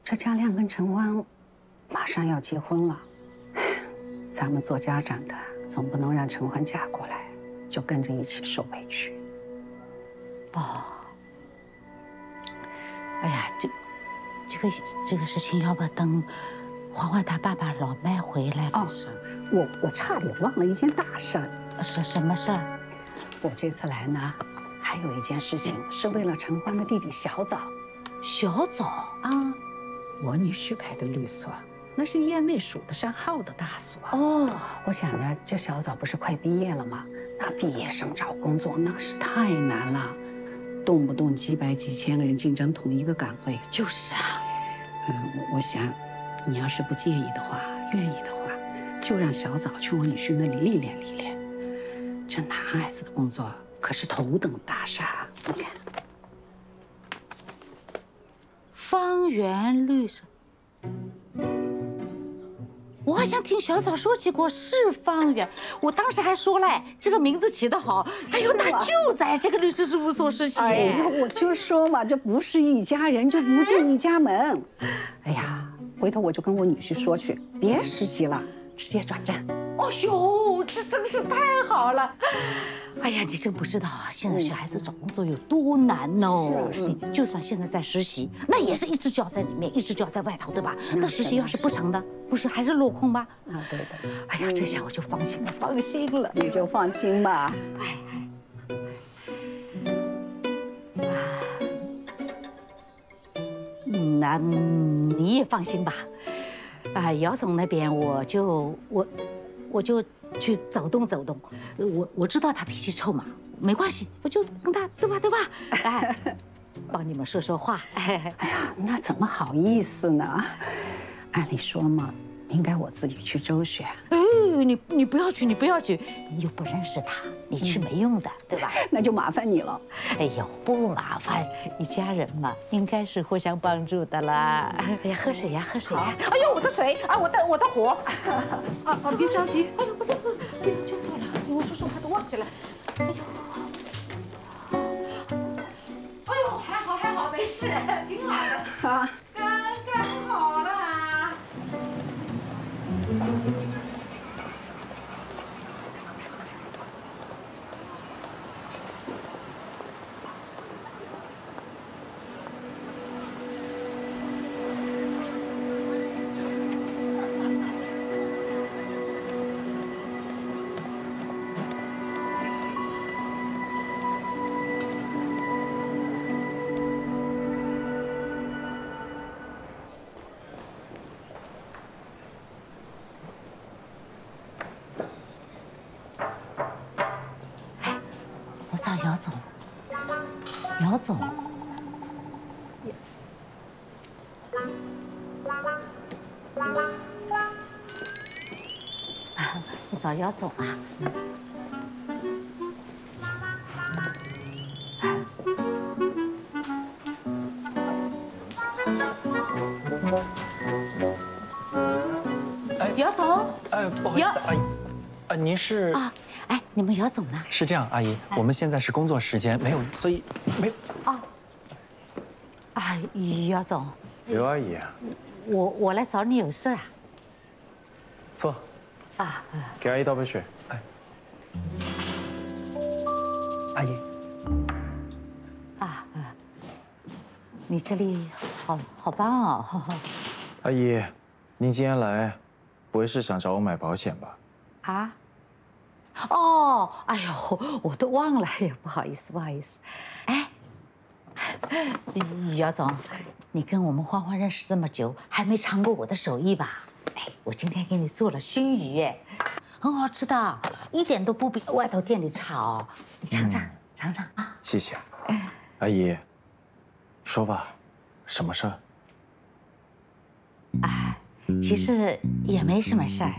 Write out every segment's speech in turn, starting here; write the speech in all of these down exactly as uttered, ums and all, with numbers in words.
这佳亮跟陈欢马上要结婚了，咱们做家长的总不能让陈欢嫁过来就跟着一起受委屈。 哦，哎呀，这这个这个事情，要不要等欢欢他爸爸老麦回来的时候？ 哦，我我差点忘了一件大事儿。 是什么事儿？ 我这次来呢，还有一件事情是为了陈欢的弟弟小枣。 小枣啊，我女婿开的律所，那是业内数得上号的大所。 哦， 我想着这小枣不是快毕业了吗？那毕业生找工作那是太难了，动不动几百几千个人竞争同一个岗位。 就是啊。 嗯，我我想，你要是不介意的话，愿意的话，就让小枣去我女婿那里历练历练。这男孩子的工作可是头等大杀，你看。 方圆律所，我好像听小枣说起过，是方圆。我当时还说嘞，这个名字起得好。哎呦，他就在这个律师事务所实习。 哎呀，我就说嘛，这不是一家人就不进一家门。哎呀，回头我就跟我女婿说去，别实习了，直接转正。 哦呦，这真是太好了！哎呀，你真不知道啊，现在小孩子找工作有多难哦。你就算现在在实习，那也是一只脚在里面，一只脚在外头，对吧？那实习要是不成的，不是还是落空吗？ 啊，对的。 哎呀，这下我就放心了，放心了。 你就放心吧。哎。 嗯，那你也放心吧。啊，姚总那边我就我。我就去走动走动，我我知道他脾气臭嘛，没关系，我就跟他对吧对吧，哎，帮你们说说话。哎呀，那怎么好意思呢？按理说嘛，应该我自己去周旋。 哎，你你不要去，你不要去，你又不认识他，你去没用的，对吧？ 那就麻烦你了。 哎呦，不麻烦，一家人嘛，应该是互相帮助的啦。哎呀，喝水呀，喝水呀！哎呦，我的水啊，我的我的火！ 啊啊，别着急。 哎呦，不对不对，哎呦，就对了，我说说话都忘记了。哎呦，哎呦，还好还好，没事，挺好的。啊，刚刚好啦。我找姚总，姚总，啊，我找姚总啊。哎，姚总， 哎，不好意思，阿姨，啊，您是啊？哎，你们姚总呢？ 是这样，阿姨，我们现在是工作时间，没有，所以没。 啊，啊，姚总， 刘阿姨， 我我来找你有事啊。 坐。啊，给阿姨倒杯水。哎，阿姨。 啊啊，你这里好好棒哦。 阿姨，您今天来，不会是想找我买保险吧？ 啊？哦，哎呦，我都忘了，哎呀，不好意思，不好意思。哎，姚总，你跟我们欢欢认识这么久，还没尝过我的手艺吧？哎，我今天给你做了熏鱼，哎，很好吃的，一点都不比外头店里差哦。你尝尝，嗯、尝尝啊！ 谢谢，阿姨。说吧，什么事儿？ 哎，其实也没什么事儿。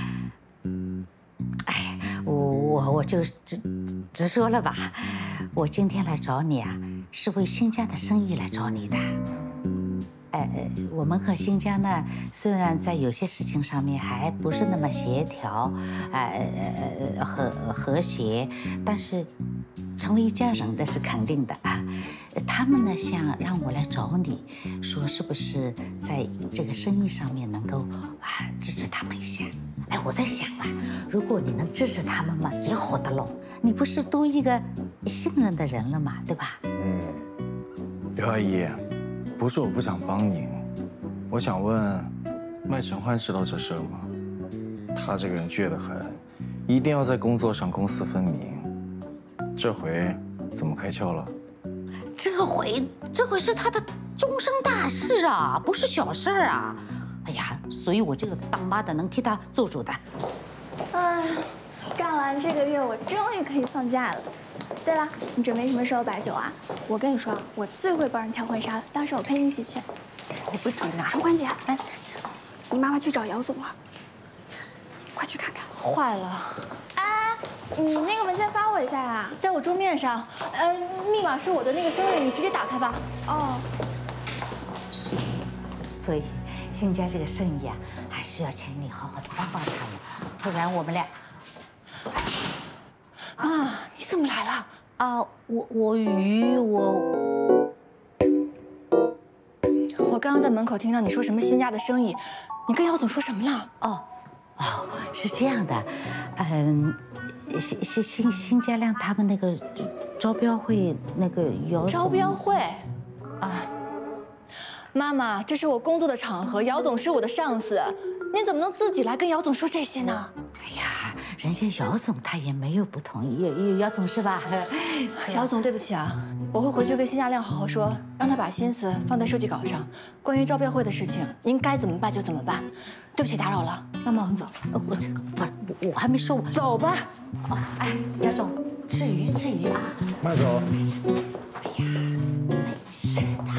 哎，我我我就直直说了吧，我今天来找你啊，是为新疆的生意来找你的。呃，我们和新疆呢，虽然在有些事情上面还不是那么协调，呃呃和和谐，但是成为一家人的是肯定的啊。他们呢想让我来找你，说是不是在这个生意上面能够啊支持他们一下？哎，我在想啊，如果你能支持他们嘛，也好得喽。你不是多一个信任的人了嘛，对吧？ 嗯，刘阿姨，不是我不想帮您，我想问，麦承欢知道这事儿吗？他这个人倔得很，一定要在工作上公私分明。这回怎么开窍了？ 这回，这回是他的终身大事啊，不是小事儿啊！哎呀，所以我这个当妈的能替他做主的。 哎，干完这个月，我终于可以放假了。对了，你准备什么时候摆酒啊？我跟你说，我最会帮人挑婚纱了，到时候我陪你一起去。 我不急呢。 承欢姐，来，你妈妈去找姚总了，快去看看。 坏了。 你那个文件发我一下啊， 在我桌面上，呃，密码是我的那个生日，你直接打开吧。 哦。 所以，新家这个生意啊，还是要请你好好的帮帮他们，不然我们俩…… 啊，你怎么来了？ 啊，我我鱼我…… 我刚刚在门口听到你说什么新家的生意，你跟姚总说什么了？ 哦，哦，是这样的，嗯。 新新新新家亮他们那个招标会那个姚招标会啊，妈妈，这是我工作的场合，姚总是我的上司，你怎么能自己来跟姚总说这些呢？ 哎呀，人家姚总他也没有不同意，姚姚总是吧？ 姚总，对不起啊，我会回去跟新家亮好好说，让他把心思放在设计稿上。关于招标会的事情，您该怎么办就怎么办。对不起，打扰了，妈妈，我们走。 我我不，我我还没说完。 走吧。 哦，哎，姚总，吃鱼吃鱼啊。 慢走。 哎呀，没事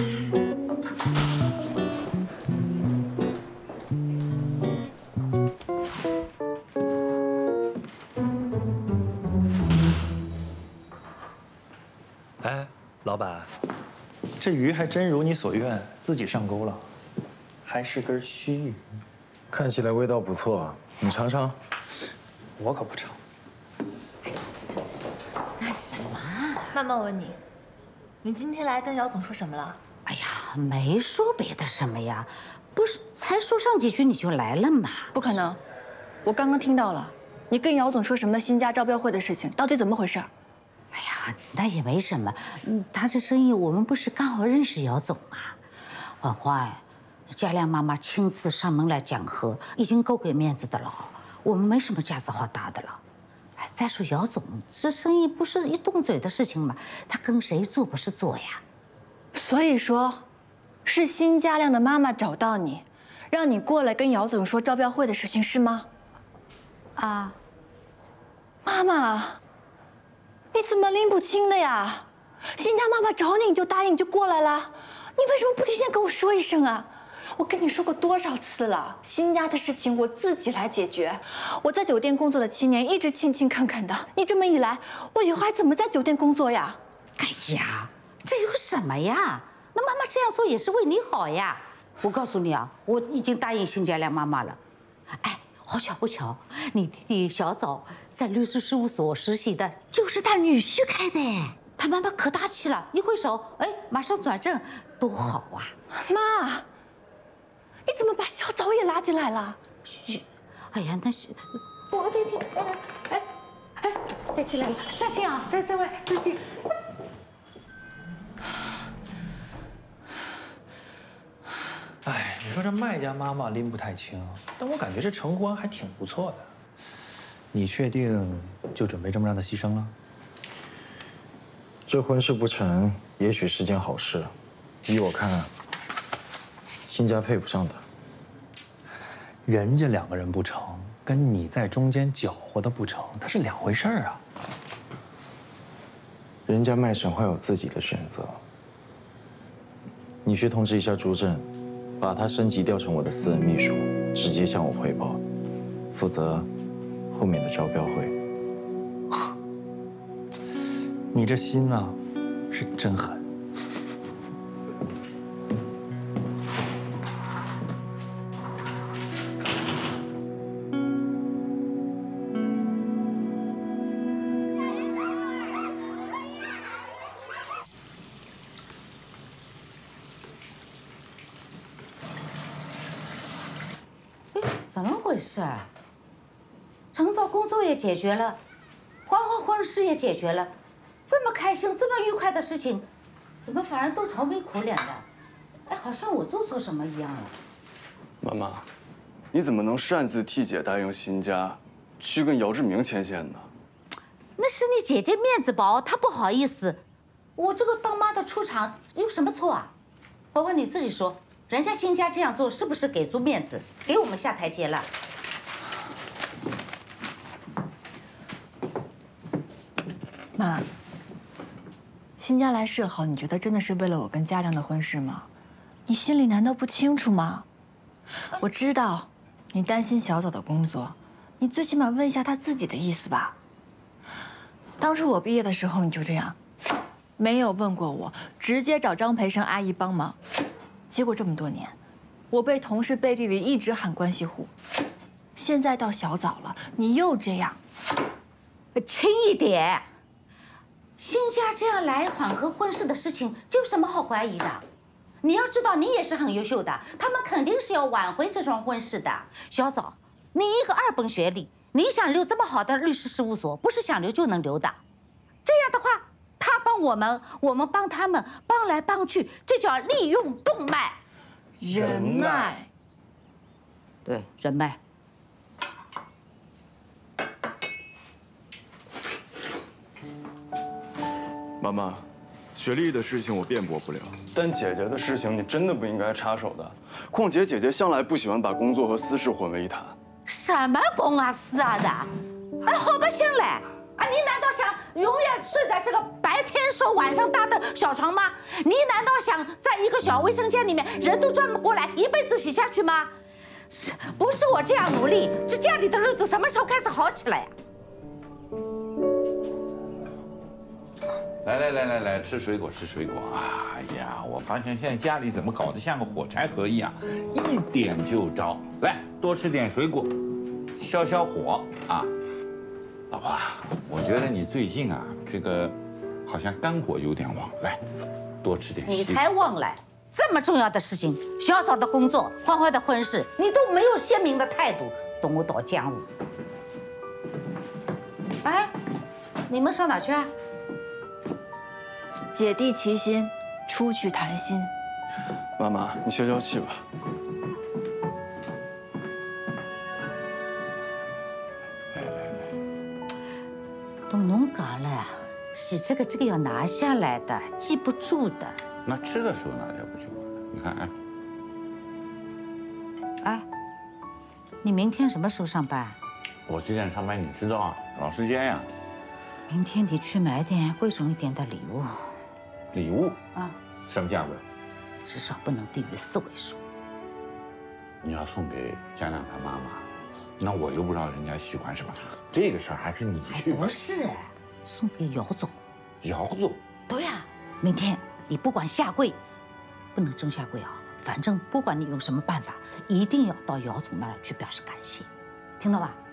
的。哎，老板，这鱼还真如你所愿，自己上钩了，还是根须鱼。 看起来味道不错，你尝尝。 我可不尝。 真是，那什么？ 慢慢问你，你今天来跟姚总说什么了？ 哎呀，没说别的什么呀，不是才说上几句你就来了嘛？ 不可能，我刚刚听到了，你跟姚总说什么新家招标会的事情，到底怎么回事？ 哎呀，那也没什么，嗯，他这生意我们不是刚好认识姚总吗？婉欢。 佳亮妈妈亲自上门来讲和，已经够给面子的了，我们没什么架子好搭的了。哎，再说姚总，这生意不是一动嘴的事情吗？他跟谁做不是做呀？ 所以说，是新佳亮的妈妈找到你，让你过来跟姚总说招标会的事情，是吗？ 啊， 妈妈，你怎么拎不清的呀？新家妈妈找你，你就答应，你就过来了，你为什么不提前跟我说一声啊？ 我跟你说过多少次了，新家的事情我自己来解决。我在酒店工作了七年，一直勤勤恳恳的。你这么一来，我以后还怎么在酒店工作呀？ 哎呀，这有什么呀？那妈妈这样做也是为你好呀。我告诉你啊，我已经答应新佳亮妈妈了。哎，好巧不巧，你弟弟小枣在律师事务所实习的，就是他女婿开的。他妈妈可大气了，一挥手，哎，马上转正，多好啊！ 妈。 你怎么把小枣也拉进来了？ 嘘，哎呀，那是我弟弟，哎哎，弟弟来了，再见啊，在在外再见。 哎，你说这麦家妈妈拎不太清，但我感觉这承欢还挺不错的。你确定就准备这么让她牺牲了？ 这婚事不成，也许是件好事。依我看。 新家配不上他， 人家两个人不成，跟你在中间搅和的不成，它是两回事儿啊。 人家麦承欢有自己的选择，你去通知一下朱正，把他升级调成我的私人秘书，直接向我汇报，负责后面的招标会。 你这心呐，是真狠。 哎， 怎么回事？陈嫂工作也解决了，欢欢婚事也解决了，这么开心、这么愉快的事情，怎么反而都愁眉苦脸的？哎，好像我做错什么一样了。 妈妈，你怎么能擅自替姐答应新家，去跟姚志明牵线呢？ 那是你姐姐面子薄，她不好意思。我这个当妈的出场有什么错啊？欢欢你自己说，人家新家这样做是不是给足面子，给我们下台阶了？ 妈，新家来示好，你觉得真的是为了我跟嘉亮的婚事吗？你心里难道不清楚吗？我知道你担心小枣的工作，你最起码问一下他自己的意思吧。当初我毕业的时候你就这样，没有问过我，直接找张培生阿姨帮忙。结果这么多年，我被同事背地里一直喊关系户。现在到小枣了，你又这样， 轻一点。新家这样来缓和婚事的事情，就有什么好怀疑的？你要知道，你也是很优秀的，他们肯定是要挽回这桩婚事的。小枣，你一个二本学历，你想留这么好的律师事务所，不是想留就能留的。这样的话，他帮我们，我们帮他们，帮来帮去，这叫利用动脉。 人脉。 对，人脉。 妈妈，学历的事情我辩驳不了，但姐姐的事情你真的不应该插手的。况且姐姐向来不喜欢把工作和私事混为一谈。 什么公啊私啊的，哎，好不行嘞！啊，你难道想永远睡在这个白天瘦晚上大的小床吗？你难道想在一个小卫生间里面人都转不过来，一辈子洗下去吗？是不是我这样努力，这家里的日子什么时候开始好起来呀？ 来来来来来，吃水果吃水果。哎呀，我发现现在家里怎么搞得像个火柴盒一样，一点就着。来，多吃点水果，消消火啊。老婆，我觉得你最近啊，这个好像肝火有点旺。来，多吃点。 你才旺来！这么重要的事情，小枣的工作，欢欢的婚事，你都没有鲜明的态度，动我倒江湖。哎，你们上哪去啊？ 姐弟齐心，出去谈心。 妈妈，你消消气吧。 来来来， 东农搞了，洗这个这个要拿下来的，记不住的。 那吃的时候拿掉不就完了？你看，哎， 哎，你明天什么时候上班？ 我几点上班你知道啊？老时间呀。 明天得去买点贵重一点的礼物。 礼物啊？ 什么价格？ 至少不能低于四位数。 你要送给嘉亮他妈妈，那我又不知道人家喜欢什么，这个事儿还是你去吧。 不是，送给姚总。 姚总？ 对呀，明天你不管下跪，不能真下跪啊，反正不管你用什么办法，一定要到姚总那儿去表示感谢，听到吧？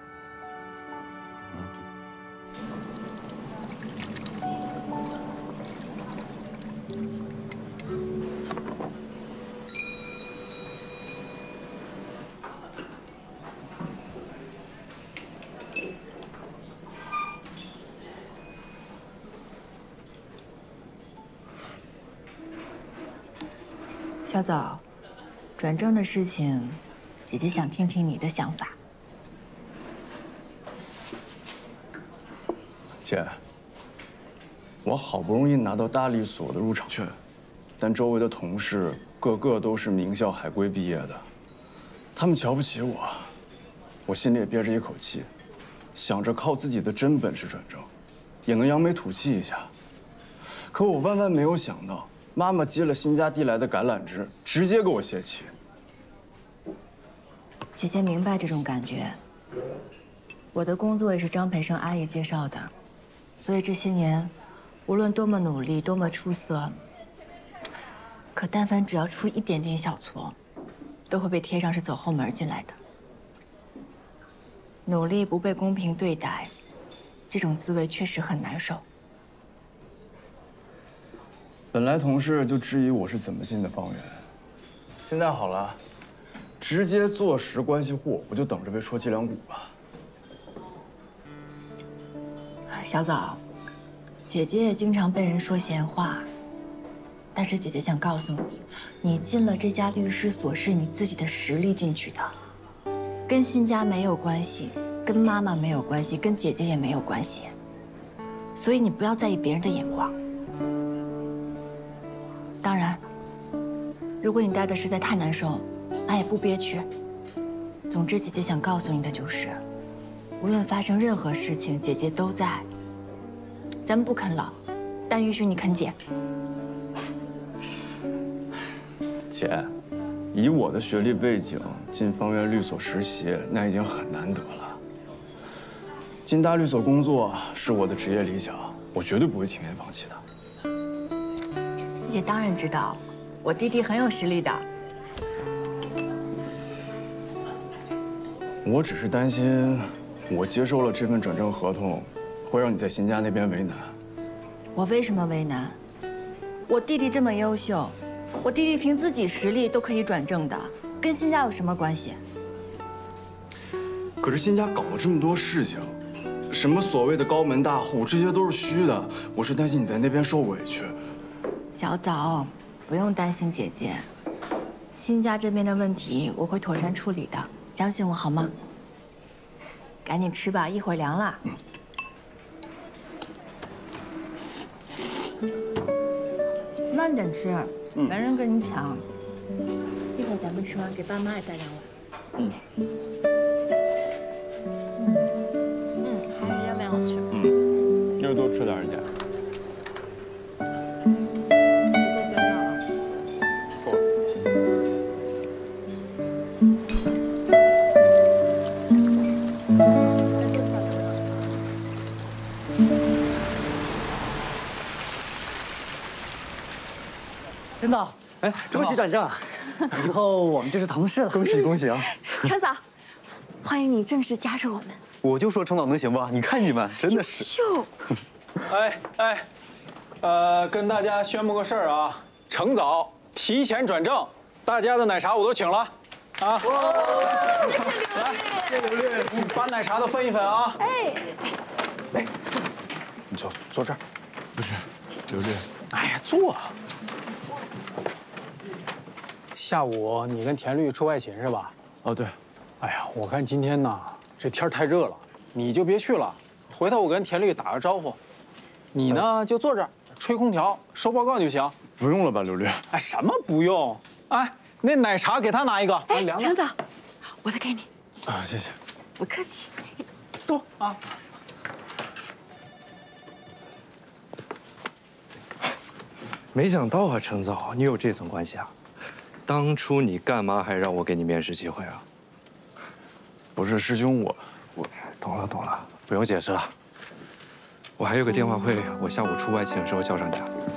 小枣，转正的事情，姐姐想听听你的想法。 姐，我好不容易拿到大律所的入场券，但周围的同事个个都是名校海归毕业的，他们瞧不起我，我心里也憋着一口气，想着靠自己的真本事转正，也能扬眉吐气一下。可我万万没有想到，妈妈接了新家递来的橄榄枝，直接给我泄气。 姐姐明白这种感觉。我的工作也是张培生阿姨介绍的，所以这些年，无论多么努力，多么出色，可但凡只要出一点点小错，都会被贴上是走后门进来的。努力不被公平对待，这种滋味确实很难受。 本来同事就质疑我是怎么进的方圆，现在好了， 直接坐实关系户，我就等着被戳脊梁骨吧。 小枣，姐姐也经常被人说闲话，但是姐姐想告诉你，你进了这家律师所是你自己的实力进去的，跟辛家没有关系，跟妈妈没有关系，跟姐姐也没有关系。所以你不要在意别人的眼光。当然，如果你待的实在太难受，那也不憋屈。总之，姐姐想告诉你的就是，无论发生任何事情，姐姐都在。咱们不啃老，但允许你啃姐。 姐，以我的学历背景进方圆律所实习，那已经很难得了。进大律所工作是我的职业理想，我绝对不会轻言放弃的。 姐姐当然知道，我弟弟很有实力的。 我只是担心，我接受了这份转正合同，会让你在辛家那边为难。 我为什么为难？我弟弟这么优秀，我弟弟凭自己实力都可以转正的，跟辛家有什么关系？ 可是辛家搞了这么多事情，什么所谓的高门大户，这些都是虚的。我是担心你在那边受委屈。 小枣，不用担心姐姐，辛家这边的问题我会妥善处理的，相信我好吗？赶紧吃吧，一会儿凉了。嗯。慢点吃，没人跟你抢。一会儿咱们吃完，给爸妈也带两碗。嗯。嗯，还是要面好吃。 嗯，又多吃点姐。 真的，哎，恭喜转正，以后我们就是同事了。 恭喜恭喜啊！ 程嫂，欢迎你正式加入我们。 我就说程导能行吧？你看你们真的是。 秀。 哎哎，呃，跟大家宣布个事儿啊，程早提前转正，大家的奶茶我都请了，啊！来，谢谢刘律，你把奶茶都分一分啊！哎，哎，你坐坐这儿。 不是，刘律。 哎呀，坐。下午你跟田律出外勤是吧？ 哦，对。 哎呀，我看今天呢，这天太热了，你就别去了。回头我跟田律打个招呼，你呢就坐这儿吹空调收报告就行。 不用了吧，刘律？ 哎，什么不用？哎，那奶茶给他拿一个。 哎， 凉的。 程嫂，我再给你。 啊，谢谢。 不客气。 坐啊。 没想到啊，程早，你有这层关系啊！当初你干嘛还让我给你面试机会啊？ 不是师兄，我我懂了懂了，不用解释了。我还有个电话会，我下午出外勤的时候叫上你。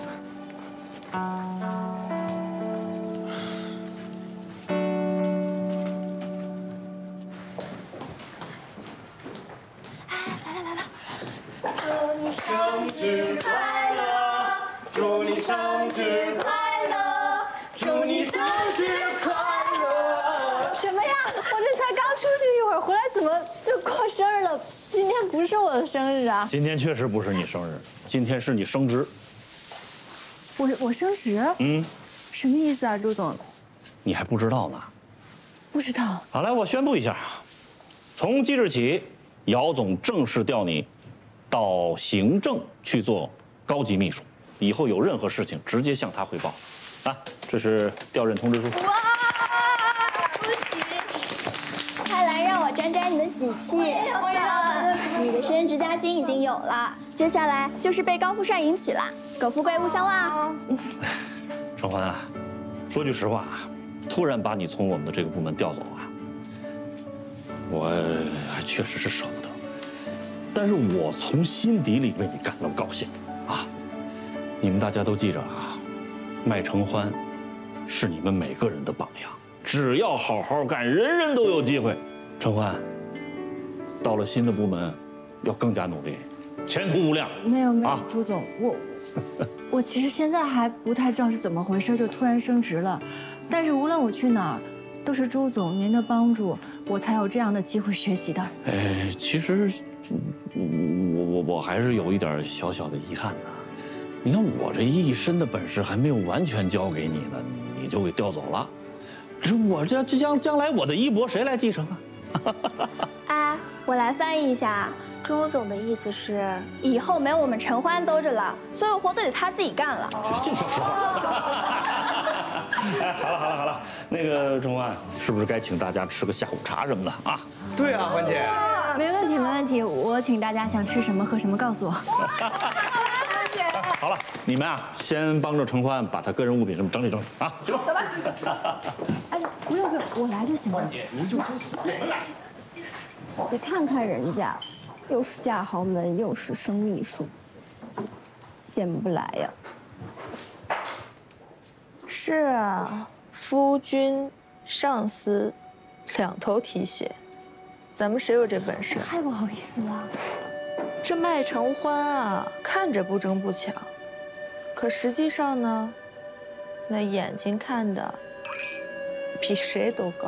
来来来来，祝你生日快乐，祝你生日快乐，祝你生日快乐。什么呀？我这才刚出去一会儿，回来怎么就过生日了？今天不是我的生日啊！ 今天确实不是你生日，今天是你升职。 我我升职？嗯，什么意思啊，朱总？ 你还不知道呢？ 不知道。 好，来，我宣布一下，从即日起，姚总正式调你到行政去做高级秘书，以后有任何事情直接向他汇报。啊，这是调任通知书。 哇，恭喜！快来让我沾沾你的喜气。我要。你的升职加薪已经有了，接下来就是被高富帅迎娶啦。苟富贵勿相忘啊！ 程欢啊，说句实话啊，突然把你从我们的这个部门调走啊，我还确实是舍不得。但是我从心底里为你感到高兴啊！你们大家都记着啊，麦承欢是你们每个人的榜样，只要好好干，人人都有机会。承欢，到了新的部门，要更加努力，前途无量。 没有没有，朱总，我我其实现在还不太知道是怎么回事，就突然升职了。但是无论我去哪儿， 都是朱总您的帮助，我才有这样的机会学习的。 哎，其实我我我还是有一点小小的遗憾的。你看我这一身的本事还没有完全交给你呢，你就给调走了。这我这这将将来我的衣钵谁来继承啊？ 哎，我来翻译一下，朱总的意思是，以后没有我们陈欢兜着了，所有活都得他自己干了。 净说实话。哎，好了好了好了，那个陈欢，是不是该请大家吃个下午茶什么的啊？ 对啊，欢姐。 没问题没问题，我请大家想吃什么喝什么告诉我。 好了，你们啊，先帮着陈欢把他个人物品什么整理整理啊，去吧。 走吧。哎，不用不用，我来就行了。 欢姐，您就我们来。 你看看人家，又是嫁豪门，又是生秘书，羡慕不来呀。 是啊，夫君、上司，两头提携，咱们谁有这本事？ 太不好意思了。 这麦承欢啊，看着不争不抢，可实际上呢，那眼睛看的比谁都高。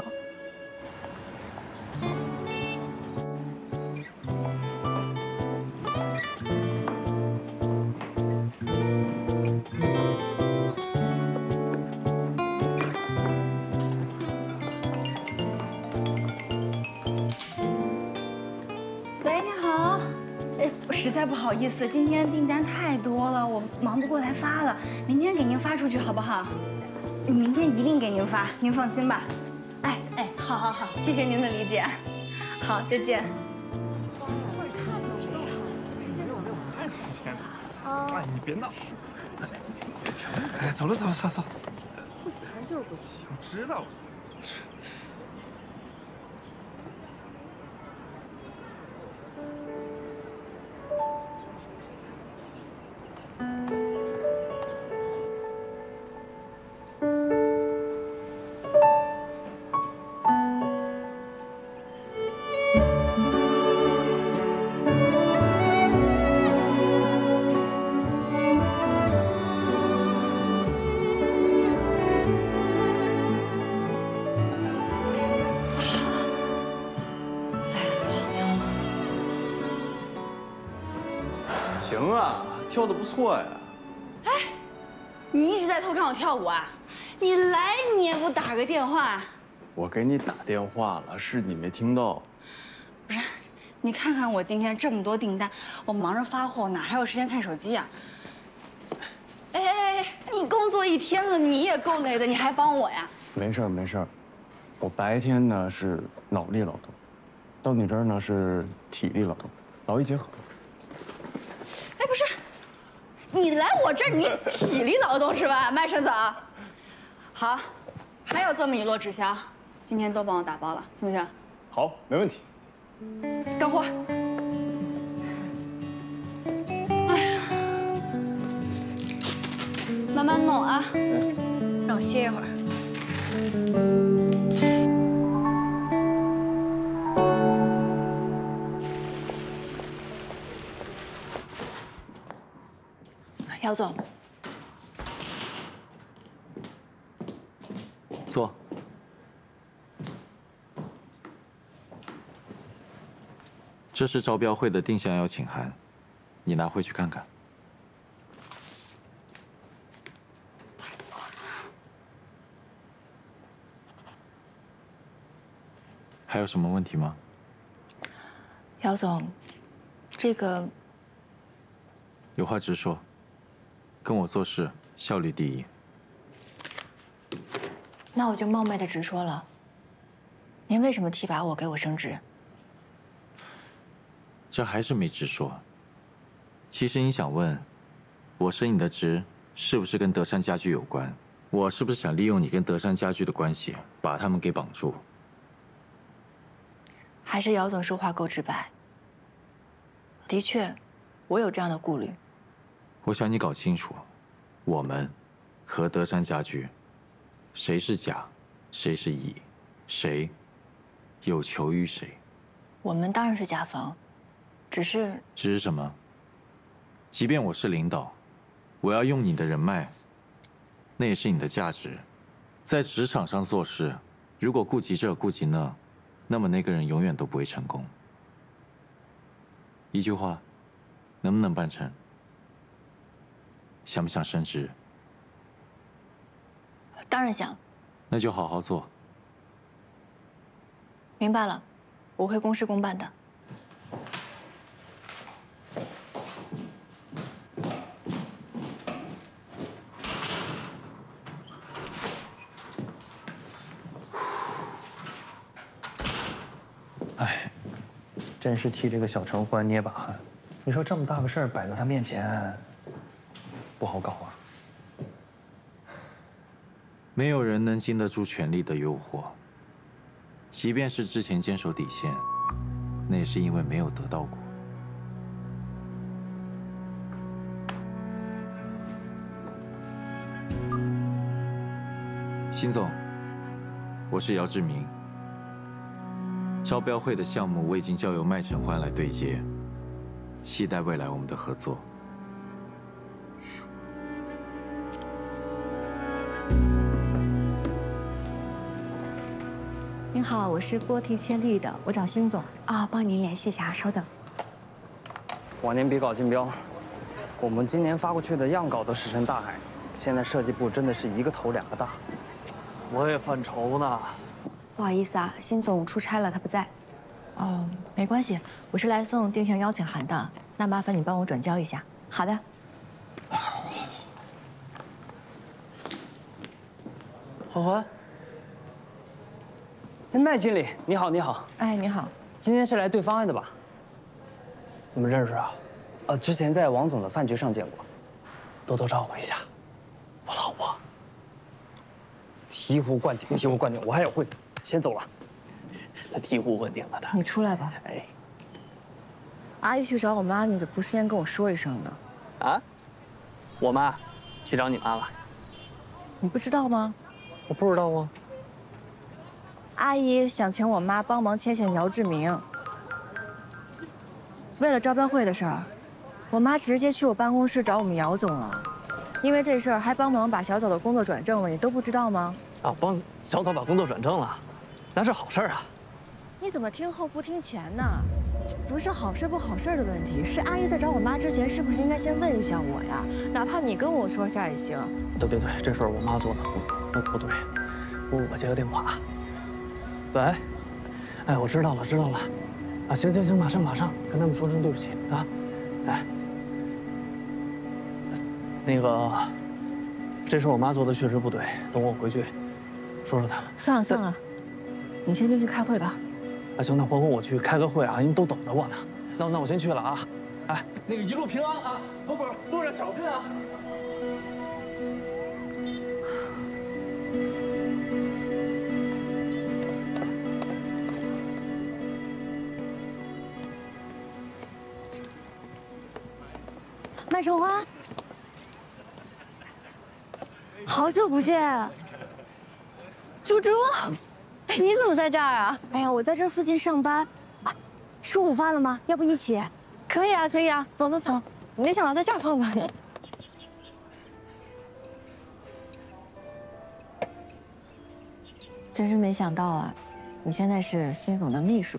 喂，你好。哎，实在不好意思，今天订单太多了，我忙不过来发了，明天给您发出去好不好？明天一定给您发，您放心吧。哎哎，好好好，谢谢您的理解。好，再见。 哎，你别闹。哎，走了走了走了走了。 不喜欢就是不喜欢。 我知道了。 行啊，跳的不错呀。 哎，你一直在偷看我跳舞啊？你来你也不打个电话？ 我给你打电话了，是你没听到。 不是，你看看我今天这么多订单，我忙着发货，哪还有时间看手机啊？哎哎哎，你工作一天了，你也够累的，你还帮我呀？ 没事儿没事儿，我白天呢是脑力劳动，到你这儿呢是体力劳动，劳逸结合。 哎，不是，你来我这儿，你体力劳动是吧，麦生早？好，还有这么一摞纸箱，今天都帮我打包了，行不行？ 好，没问题。 干活。哎呀，慢慢弄啊，让我歇一会儿。 姚总， 坐。这是招标会的定向邀请函，你拿回去看看。还有什么问题吗？ 姚总，这个有话直说，跟我做事效率第一。 那我就冒昧的直说了，您为什么提拔我，给我升职？ 这还是没直说。其实你想问，我升你的职是不是跟德山家具有关？我是不是想利用你跟德山家具的关系，把他们给绑住？ 还是姚总说话够直白。的确，我有这样的顾虑。 我想你搞清楚，我们和德山家具，谁是甲，谁是乙，谁有求于谁？ 我们当然是甲方，只是只是什么？即便我是领导，我要用你的人脉，那也是你的价值。在职场上做事， 如果顾及这顾及那，那么那个人永远都不会成功。一句话，能不能办成？想不想升职？ 当然想。 那就好好做。 明白了，我会公事公办的。 哎，真是替这个小承欢捏把汗。你说这么大个事儿摆在他面前，不好搞啊。 没有人能经得住权力的诱惑，即便是之前坚守底线，那也是因为没有得到过。辛总，我是姚志明。招标会的项目我已经交由麦承欢来对接，期待未来我们的合作。 您好，我是波提千丽的，我找辛总啊，帮您联系一下，稍等。 往年比稿竞标，我们今年发过去的样稿都石沉大海，现在设计部真的是一个头两个大，我也犯愁呢。 不好意思啊，辛总出差了，他不在。哦，没关系，我是来送定向邀请函的，那麻烦你帮我转交一下。好的。 欢欢。 哎，麦经理，你好，你好。 哎，你好。 今天是来对方案的吧？我们认识啊？呃，之前在王总的饭局上见过。多多照顾一下，我老婆。醍醐灌顶，醍醐灌顶，我还有会，先走了。他醍醐灌顶了的。 你出来吧。 哎。 阿姨去找我妈，你怎么不事先跟我说一声呢？ 啊？我妈去找你妈了？ 你不知道吗？ 我不知道啊。 阿姨想请我妈帮忙牵线姚志明。为了招标会的事儿，我妈直接去我办公室找我们姚总了。因为这事儿还帮忙把小枣的工作转正了，你都不知道吗？ 啊，帮小枣把工作转正了，那是好事啊。 你怎么听后不听前呢？这不是好事不好事的问题，是阿姨在找我妈之前，是不是应该先问一下我呀？哪怕你跟我说下也行。 对对对，这事儿我妈做的不不不对，我我接个电话。 喂，哎，我知道了，知道了，啊，行行行，马上马上跟他们说声对不起啊，哎，那个，这事我妈做的确实不对，等我回去说说她。 算了算了，你先进去开会吧。 啊，行，那欢欢我去开个会啊，人都等着我呢。那那我先去了啊，哎，那个一路平安啊，宝贝儿，路上小心啊。 麦承欢，好久不见，猪猪，你怎么在这儿啊？ 哎呀，我在这附近上班，啊，吃午饭了吗？要不一起？ 可以啊，可以啊，走走走。没想到在这儿碰到你。真是没想到啊，你现在是辛总的秘书。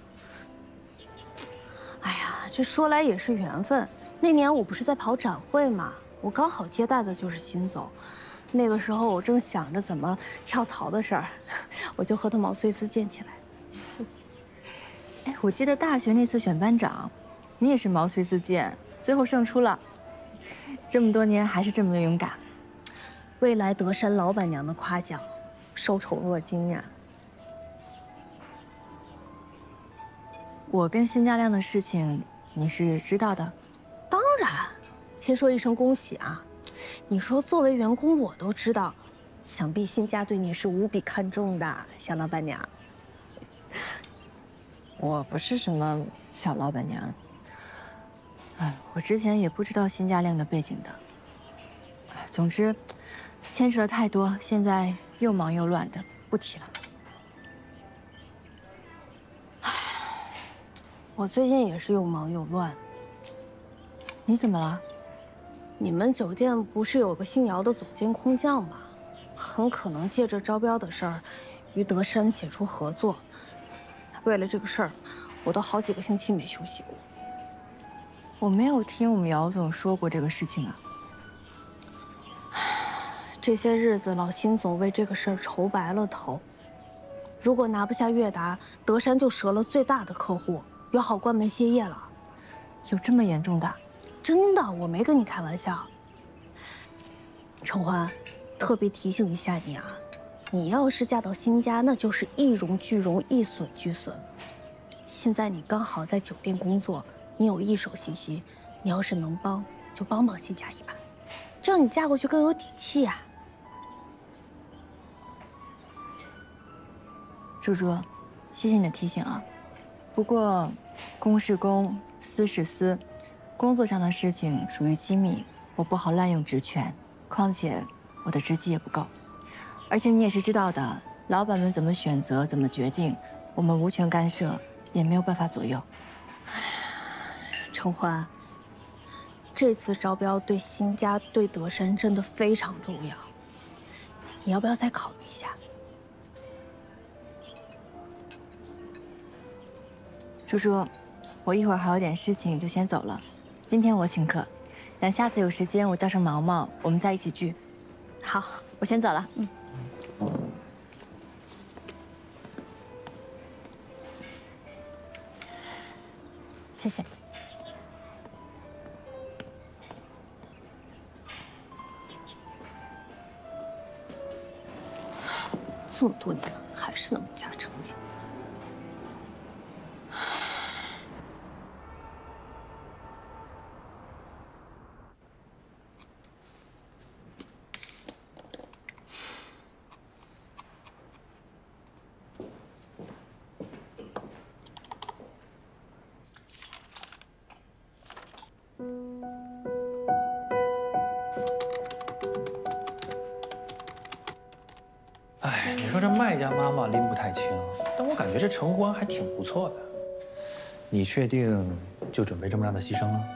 哎呀，这说来也是缘分。 那年我不是在跑展会嘛，我刚好接待的就是辛总。那个时候我正想着怎么跳槽的事儿，我就和他毛遂自荐起来。 哎，我记得大学那次选班长，你也是毛遂自荐，最后胜出了。这么多年还是这么勇敢。 未来德山老板娘的夸奖，受宠若惊呀。 我跟辛家亮的事情，你是知道的。 当然，先说一声恭喜啊！你说作为员工我都知道，想必辛家对你是无比看重的，小老板娘。 我不是什么小老板娘。哎，我之前也不知道辛家亮的背景的。总之，牵扯了太多，现在又忙又乱的，不提了。 唉，我最近也是又忙又乱。 你怎么了？ 你们酒店不是有个姓姚的总监空降吗？很可能借着招标的事儿， 与德山解除合作。为了这个事儿，我都好几个星期没休息过。 我没有听我们姚总说过这个事情啊。 这些日子，老辛总为这个事儿愁白了头。如果拿不下悦达，德山就折了最大的客户，约好关门歇业了。 有这么严重的？ 真的，我没跟你开玩笑。承欢，特别提醒一下你啊，你要是嫁到辛家，那就是一荣俱荣，一损俱损。现在你刚好在酒店工作，你有一手信息，你要是能帮，就帮帮辛家一把，这样你嫁过去更有底气呀。 猪猪，谢谢你的提醒啊。不过，公是公，私是私，工作上的事情属于机密，我不好滥用职权。况且我的职级也不够，而且你也是知道的，老板们怎么选择、怎么决定，我们无权干涉，也没有办法左右。 承欢，这次招标对辛家、对德山真的非常重要，你要不要再考虑一下？ 猪猪，我一会儿还有点事情，就先走了。今天我请客，等下次有时间我叫上毛毛，我们再一起聚。好，我先走了。嗯。谢谢。 这么多年还是那么假正经。 哎，你说这卖家妈妈拎不太清，但我感觉这陈欢还挺不错的。你确定就准备这么让她牺牲了？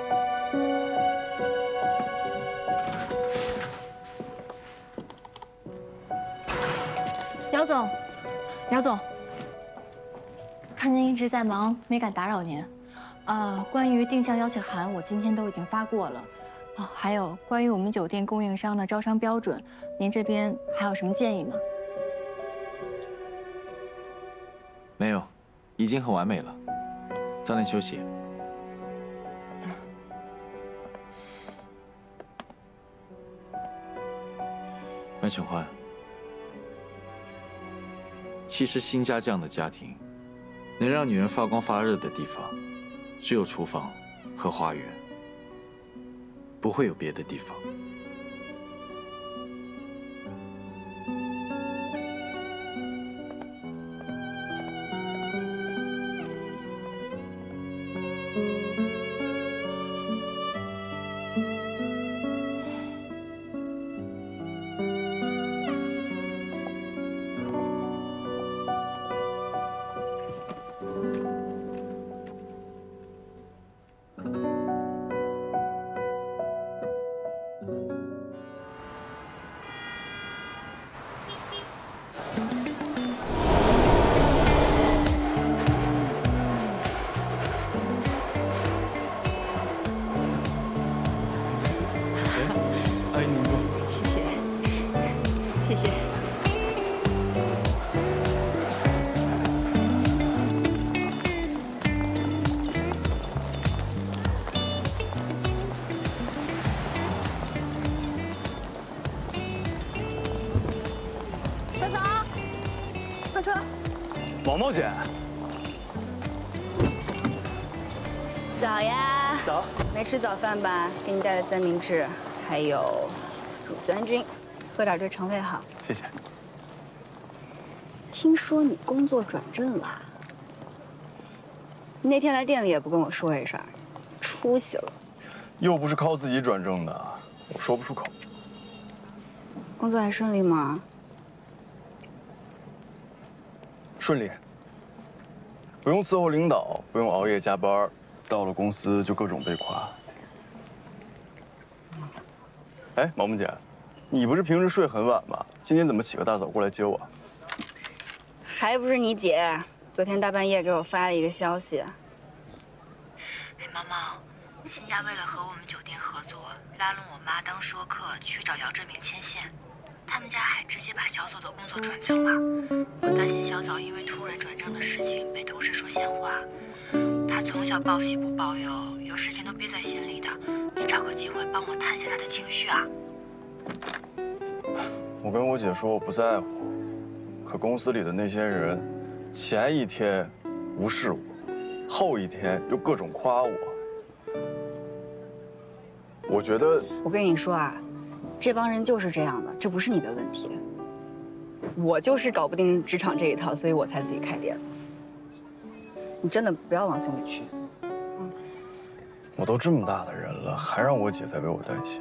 姚总，姚总，看您一直在忙，没敢打扰您。呃，关于定向邀请函，我今天都已经发过了。哦，还有关于我们酒店供应商的招商标准，您这边还有什么建议吗？ 没有，已经很完美了。早点休息。麦承欢，其实辛家这样的家庭，能让女人发光发热的地方，只有厨房和花园，不会有别的地方。 毛毛姐， 早呀！ 早。 没吃早饭吧？给你带了三明治，还有乳酸菌，喝点对肠胃好。 谢谢。 听说你工作转正了，你那天来店里也不跟我说一声，出息了。 又不是靠自己转正的，我说不出口。 工作还顺利吗？ 顺利。不用伺候领导，不用熬夜加班，到了公司就各种被夸。哎，毛毛姐，你不是平时睡很晚吗？今天怎么起个大早过来接我？ 还不是你姐，昨天大半夜给我发了一个消息。 哎，毛毛，新家为了和我们酒店合作，拉拢我妈当说客去找姚振明牵线，他们家还直接把小枣的工作转正了。我担心小枣因为突然转正的事情被同事说闲话。他从小报喜不报忧，有事情都憋在心里的。你找个机会帮我探下他的情绪啊！ 我跟我姐说我不在乎，可公司里的那些人，前一天无视我，后一天又各种夸我。我觉得， 我跟你说啊，这帮人就是这样的，这不是你的问题。我就是搞不定职场这一套，所以我才自己开店。你真的不要往心里去。嗯， 我都这么大的人了，还让我姐在为我担心。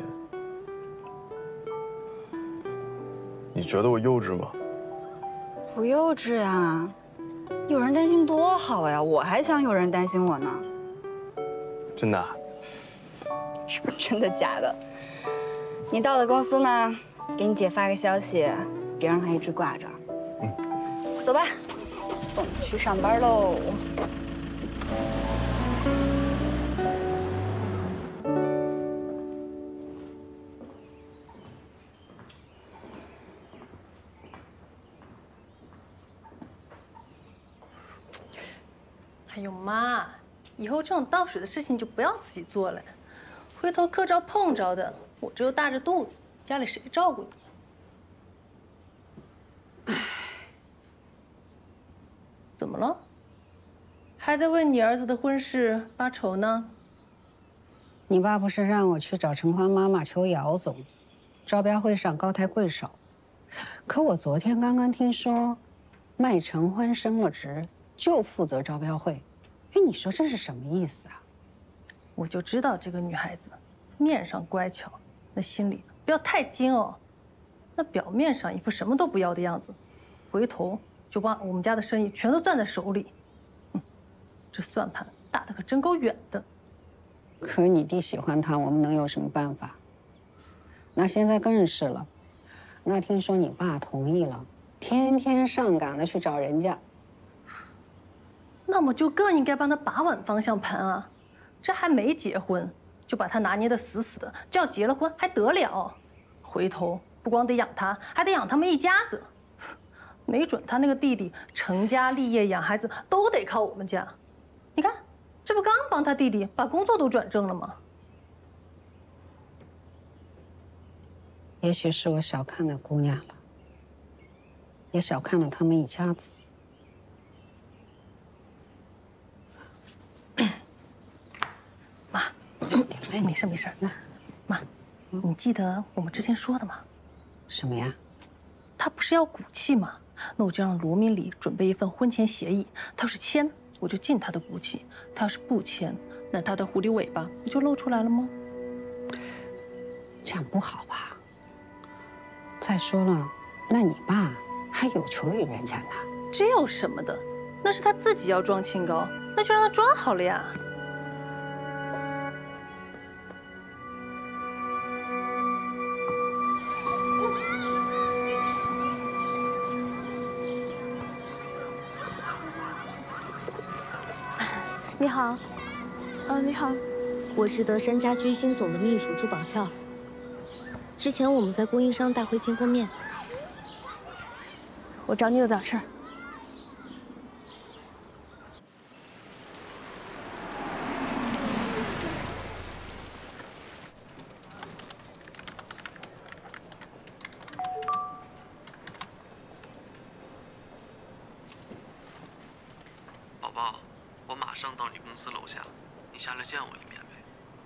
你觉得我幼稚吗？ 不幼稚呀，有人担心多好呀！我还想有人担心我呢。 真的？ 真的假的？你到了公司呢，给你姐发个消息，别让她一直挂着。嗯，走吧，送你去上班喽。 哎呦妈，以后这种倒水的事情就不要自己做了，回头磕着碰着的，我这又大着肚子，家里谁照顾你？唉，怎么了？还在为你儿子的婚事发愁呢？ 你爸不是让我去找陈欢妈妈求姚总，招标会上高抬贵手，可我昨天刚刚听说，麦陈欢升了职。就负责招标会，哎，你说这是什么意思啊？ 我就知道这个女孩子，面上乖巧，那心里不要太精哦。那表面上一副什么都不要的样子，回头就把我们家的生意全都攥在手里。嗯，这算盘打得可真够远的。 可你弟喜欢他，我们能有什么办法？那现在更是了。那听说你爸同意了，天天上岗的去找人家。 那么就更应该帮他把稳方向盘啊！这还没结婚，就把他拿捏得死死的，这要结了婚还得了？回头不光得养他，还得养他们一家子。没准他那个弟弟成家立业、养孩子都得靠我们家。你看，这不刚帮他弟弟把工作都转正了吗？ 也许是我小看那姑娘了，也小看了他们一家子。 哎，没事没事。妈，你记得我们之前说的吗？ 什么呀？ 他不是要骨气吗？那我就让罗明礼准备一份婚前协议，他要是签，我就尽他的骨气；他要是不签，那他的狐狸尾巴不就露出来了吗？ 这样不好吧？再说了，那你爸还有求于人家呢。 这有什么的？那是他自己要装清高，那就让他装好了呀。 你好，嗯，你好， 我是德山家居新总的秘书朱宝俏。之前我们在供应商大会见过面。 我找你有点事儿。 宝宝，我马上到你公司楼下，你下来见我一面呗。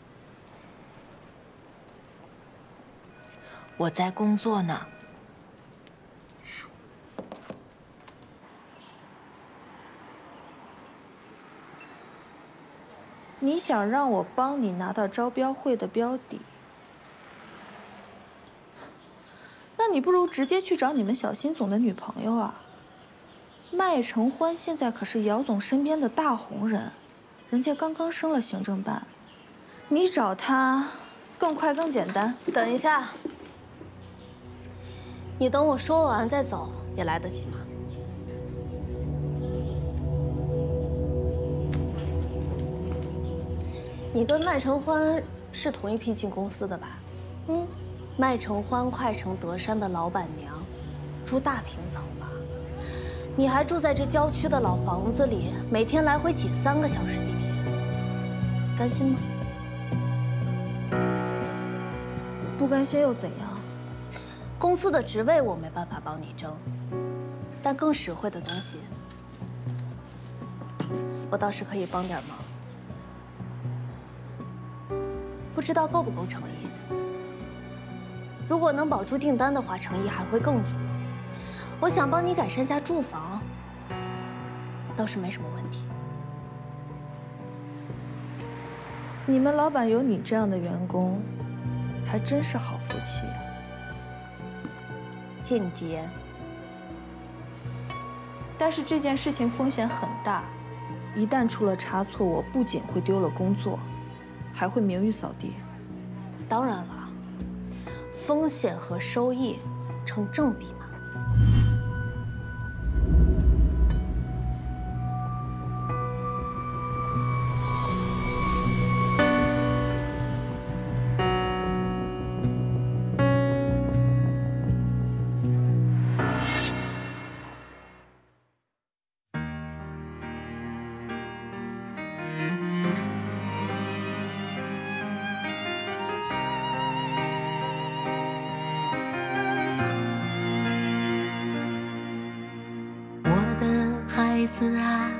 我在工作呢。 你想让我帮你拿到招标会的标底，那你不如直接去找你们小新总的女朋友啊。麦承欢现在可是姚总身边的大红人，人家刚刚升了行政办，你找他更快更简单。 等一下，你等我说完再走也来得及吗？ 你跟麦承欢是同一批进公司的吧？嗯，麦承欢快城德山的老板娘，住大平层吧？你还住在这郊区的老房子里，每天来回挤三个小时地铁，甘心吗？ 不甘心又怎样？ 公司的职位我没办法帮你争，但更实惠的东西，我倒是可以帮点忙。不知道够不够诚意？如果能保住订单的话，诚意还会更足。我想帮你改善下住房，倒是没什么问题。 你们老板有你这样的员工，还真是好福气啊。 间接。 但是这件事情风险很大，一旦出了差错，我不仅会丢了工作，还会名誉扫地。 当然了，风险和收益成正比嘛。 孩子啊，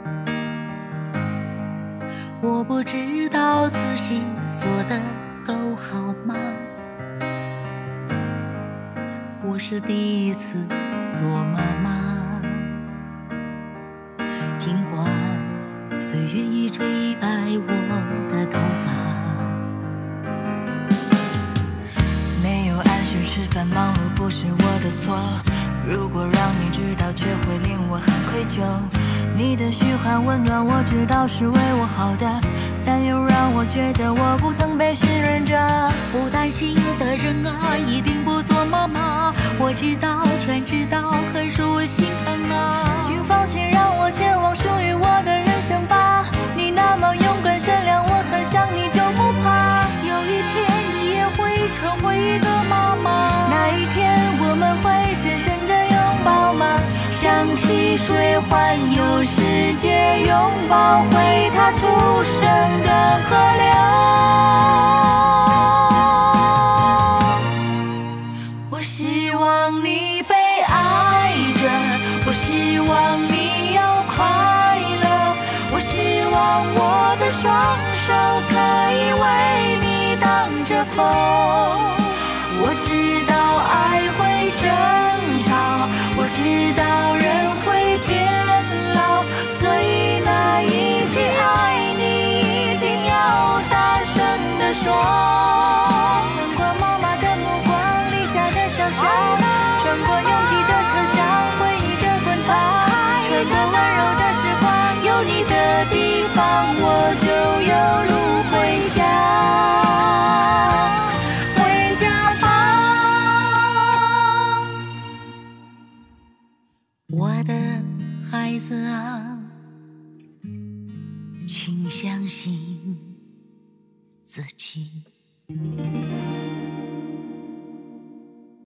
我不知道自己做得够好吗？我是第一次做妈妈，尽管岁月已追白我的头发， 没有按时吃饭，忙碌不是我的错。如果让你知道，却会令我很愧疚。你的嘘寒问暖，我知道是为我好的，但又让我觉得我不曾被信任着。 不担心的人啊，一定不做妈妈。我知道，全知道，可是我心疼啊。 请放心，让我前往属于我的人生吧。你那么勇敢善良，我很想你就不怕。 有一天你也会成为一个妈妈， 那一天我们会深深的拥抱吗？像溪水环游世界，拥抱回它出生的河流。我希望你被爱着，我希望你要快乐，我希望我的双手可以为你挡着风。我知道爱会争吵，我知道人会变老，所以那一句爱你一定要大声地说。穿过妈妈的目光，离家的小巷，穿过拥挤的车厢，回忆的滚烫，穿过温柔的时光，有你的地方，我就有路回家。 我的孩子啊，请相信自己。